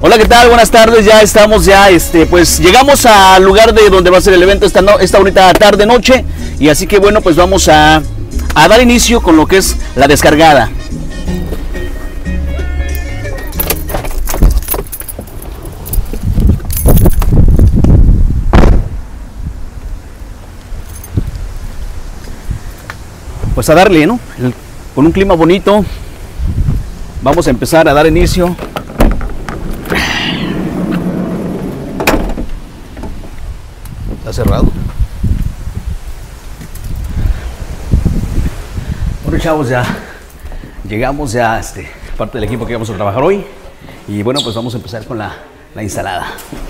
Hola, ¿qué tal? Buenas tardes, ya estamos, pues llegamos al lugar de donde va a ser el evento esta bonita tarde, noche, y así que bueno, pues vamos a dar inicio con lo que es la descargada. Pues a darle, ¿no? Con un clima bonito, vamos a empezar a dar inicio. Está cerrado. Bueno, chavos, ya llegamos, parte del equipo que vamos a trabajar hoy. Y bueno, pues vamos a empezar con la instalada.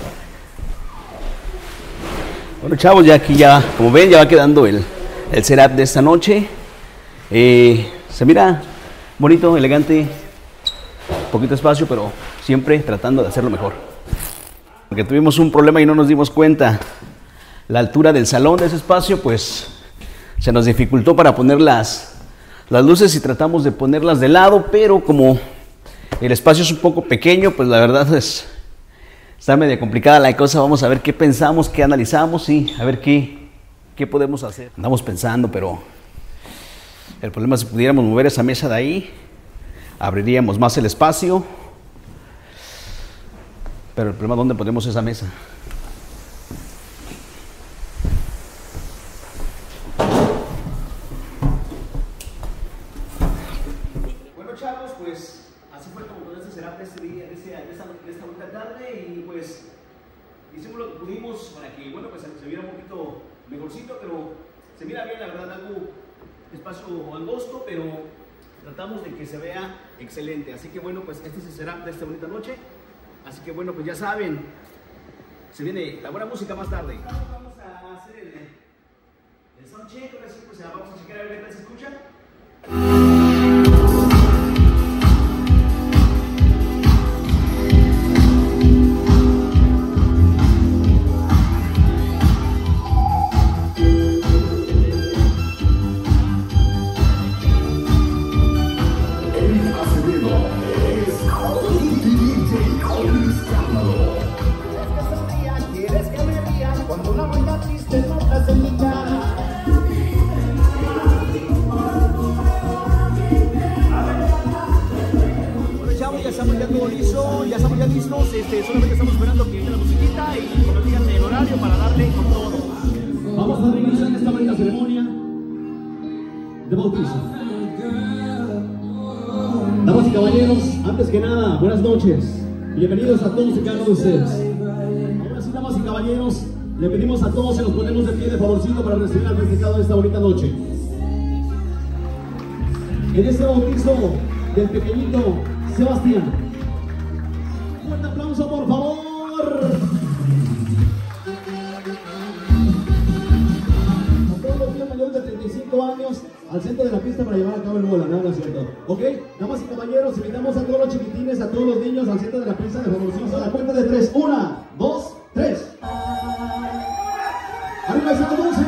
Bueno, chavos, ya aquí como ven, ya va quedando el setup de esta noche. Se mira bonito, elegante, poquito espacio, pero siempre tratando de hacerlo mejor. Porque tuvimos un problema y no nos dimos cuenta. La altura del salón de ese espacio, pues se nos dificultó para poner las luces y tratamos de ponerlas de lado, pero como el espacio es un poco pequeño, pues la verdad está medio complicada la cosa. Vamos a ver qué pensamos, qué analizamos y a ver qué podemos hacer. Andamos pensando, pero el problema es si pudiéramos mover esa mesa de ahí, abriríamos más el espacio, pero el problema es dónde ponemos esa mesa. Pues así fue como con este setup de esta bonita tarde, y pues hicimos lo que pudimos para que, bueno, pues se viera un poquito mejorcito, pero se mira bien, la verdad, algo espacio angosto, pero tratamos de que se vea excelente. Así que bueno, pues este es el setup de esta bonita noche. Así que bueno, pues ya saben, se viene la buena música más tarde. Vamos a hacer el sound check, ahora sí, pues vamos a checar a ver qué tal se escucha. Ya estamos ya listos, solamente estamos esperando que venga la musiquita y que nos digan el horario para darle con todo. Vamos a dar inicio a esta bonita ceremonia de bautizo. Damas y caballeros, antes que nada, buenas noches. Bienvenidos a todos y cada uno de ustedes. Ahora sí, damas y caballeros, le pedimos a todos que nos ponemos de pie de favorcito para recibir al resultado de esta bonita noche. En este bautizo del pequeñito Sebastián. Un aplauso, por favor. A todos los niños mayores de 35 años al centro de la pista para llevar a cabo el bola, ¿no es cierto? ¿Ok? Damas y caballeros, invitamos a todos los chiquitines, a todos los niños al centro de la pista de favorcito a la cuenta de 3. 1, 2, 3. ¡Arriba esas luces!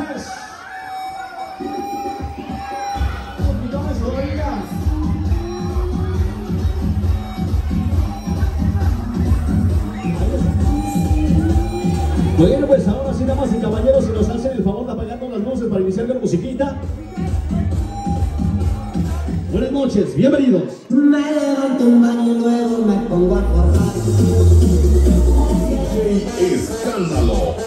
Bueno, pues ahora sí, damas y caballeros, si nos hacen el favor de apagarnos las luces para iniciar con musiquita. Buenas noches, bienvenidos. Me levanto un baño y luego me pongo a correr. Escándalo.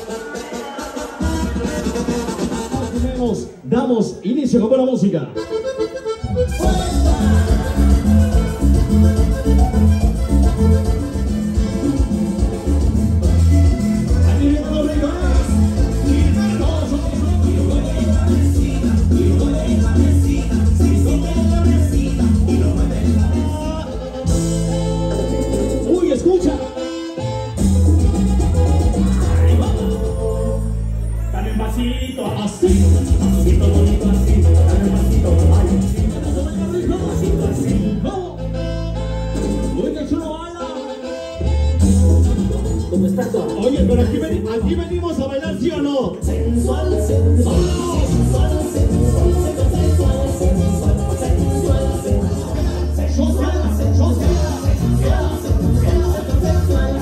Damos inicio con buena música. Uy, escucha. Dame un vasito así, vasito bonito así, dame un vasito, vasito así. Uy, qué chulo baila. ¿Cómo estás tú? Oye, pero aquí venimos a bailar, ¿sí o no? Sensual, sensual, sensual, sensual, sensual, sensual, sensual, sensual, sensual, sensual, sensual, sensual, sensual.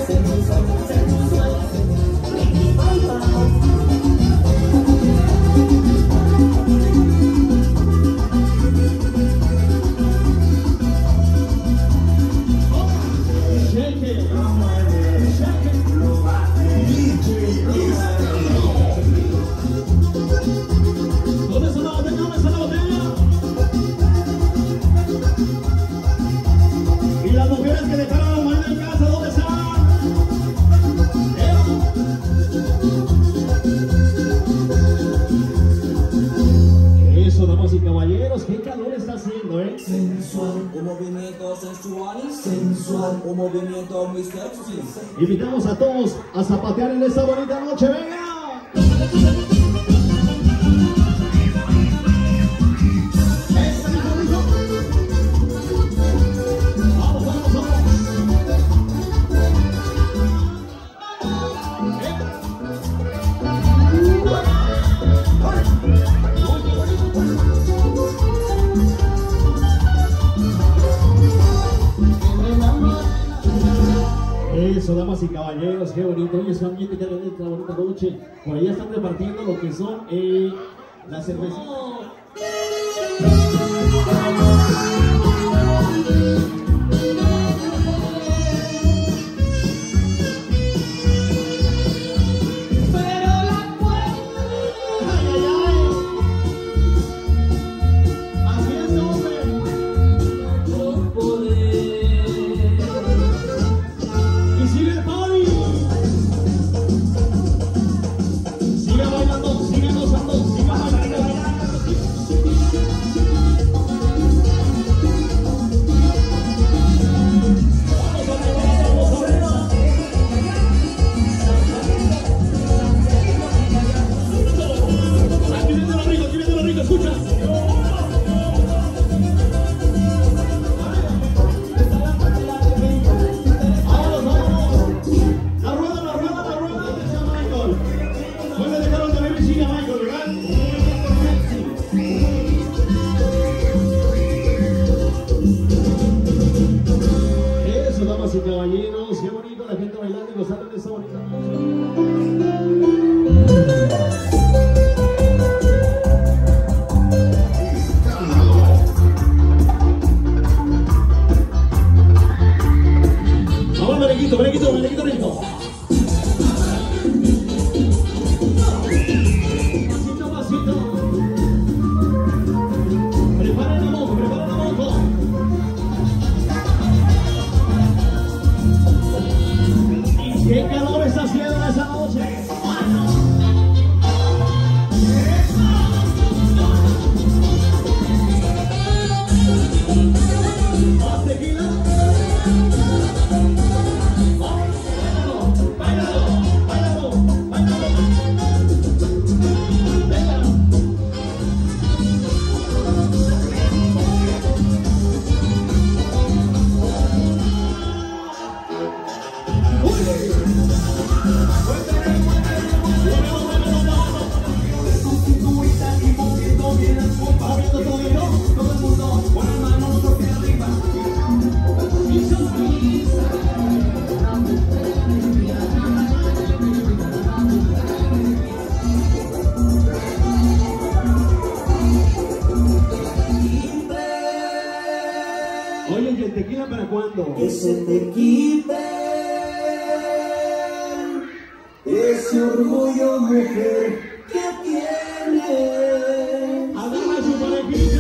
¿Dónde está la botella? ¿Dónde está la botella? Y las mujeres que dejaron a los maridos en casa, ¿dónde están? Eso, damas y caballeros, qué calor está haciendo, ¿eh? Sensual, un movimiento sensual y sensual, un movimiento muy sexy. Invitamos a todos a zapatear en esta bonita noche, venga. Eso, damas y caballeros, qué bonito. Oye, ese ambiente que hay en esta bonita noche. Por allá están repartiendo lo que son las cervecitas. Caballeros, qué bonito la gente bailando y gozando de esta bonita noche. Vamos, merenguito, merenguito, merenguito, merenguito. Pasito, pasito. Preparen la moto, preparen la moto. ¿Qué calor está haciendo en esa noche? ¿Más tequila? ¡Báilalo! ¡Báilalo! ¡Báilalo! ¡Venga! Oye, ¿y el tequila para cuándo? Que se te quite ese orgullo, mujer, que tienes. Agarra su parejita.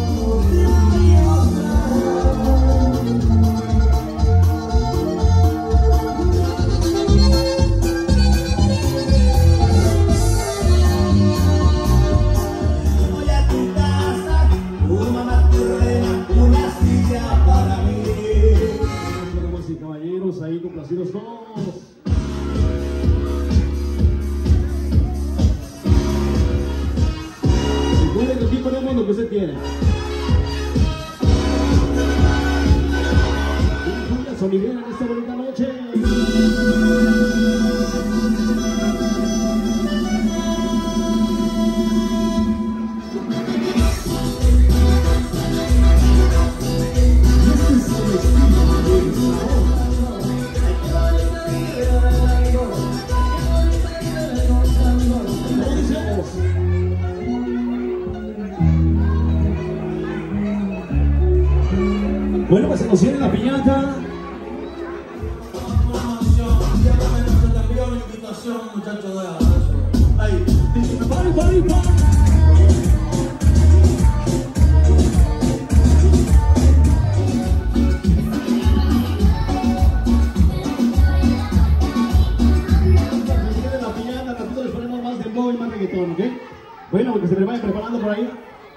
Voy a tu casa, tu mamá te ordena una silla para mí. Damas y caballeros, ahí complacidos todos. Recuerden que aquí ponemos lo que usted quiere. Una cumbia sonidera en esta bonita noche. Bueno, pues se nos viene la piñata. canción, muchachos, de abrazo. Ahí, ¡Pari, pari, pari! ¿Ok? Bueno, que se me vayan preparando por ahí.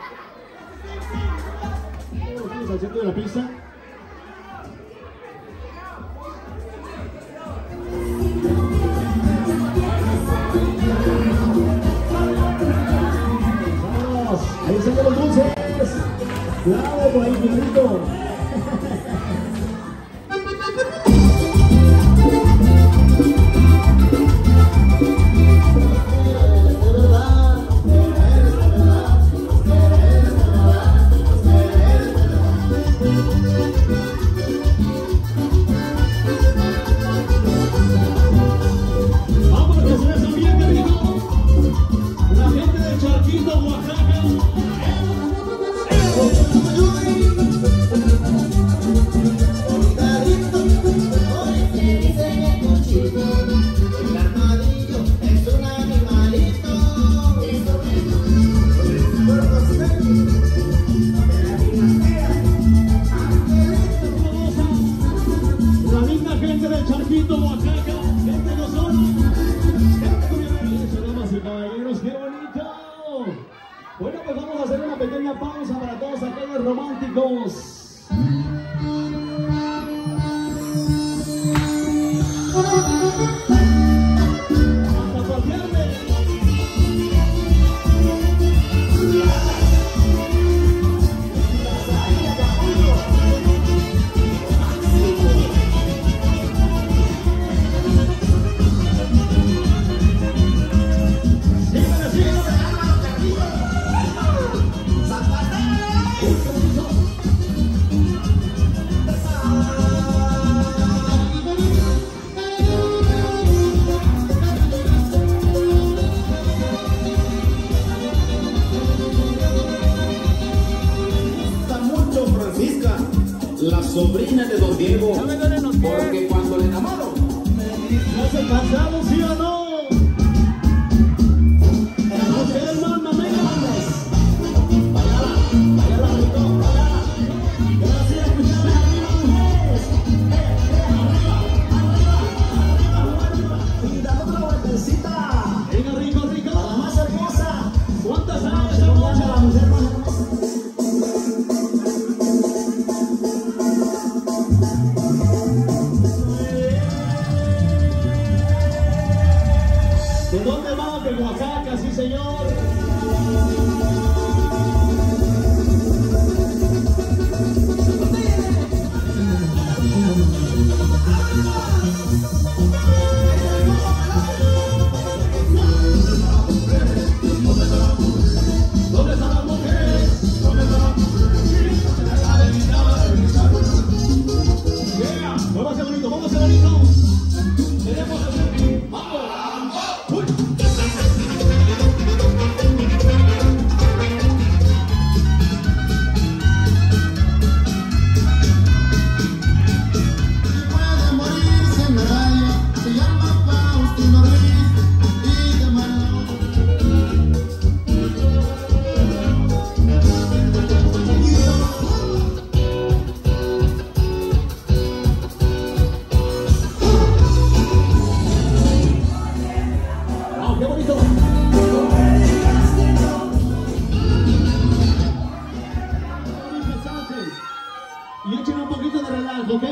Estamos al centro de la pista. Vamos, ahí están los dulces. Bravo por ahí, Pedrito. Bueno, pues vamos a hacer una pequeña pausa para todos aquellos románticos. La sobrina de Don Diego, porque cuando le enamoro, ¿no se cansaron, sí o no? Ustedes mandan, Vayala, bonito, vayala. Gracias, escucharles arriba, mujeres. Arriba. Y dale otra vueltecita. Venga, rico. La más hermosa. ¿Cuántas años, hermosa? La mujer más hermosa. ¿De dónde vamos? De Oaxaca, sí señor. ¿Dónde están las mujeres? ¿Dónde están las mujeres? Vamos a bonito, Tenemos el ¡vamos! Y echen un poquito de relajo, ¿ok?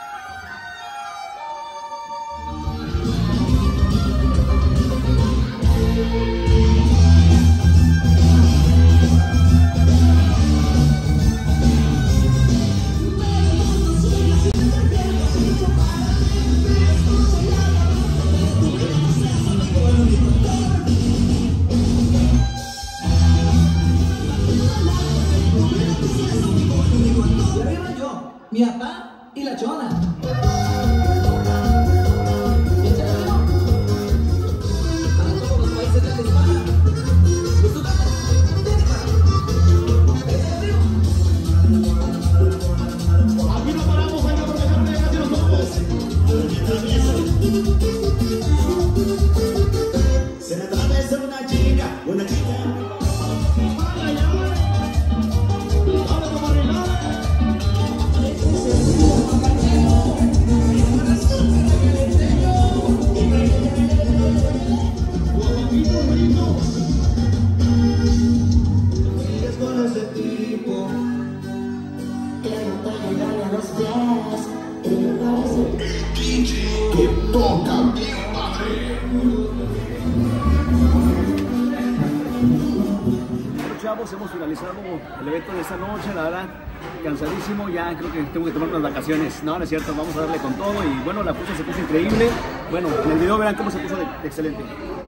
Mi papá y la chona. Para todos los países de España. Aquí no paramos, hay que aprovechar de casi los ojos. toca bien padre. Bueno, chavos, hemos finalizado el evento de esta noche, la verdad, cansadísimo, ya creo que tengo que tomar unas vacaciones. No, no es cierto, vamos a darle con todo y bueno, la puesta se puso increíble. Bueno, en el video verán cómo se puso de excelente.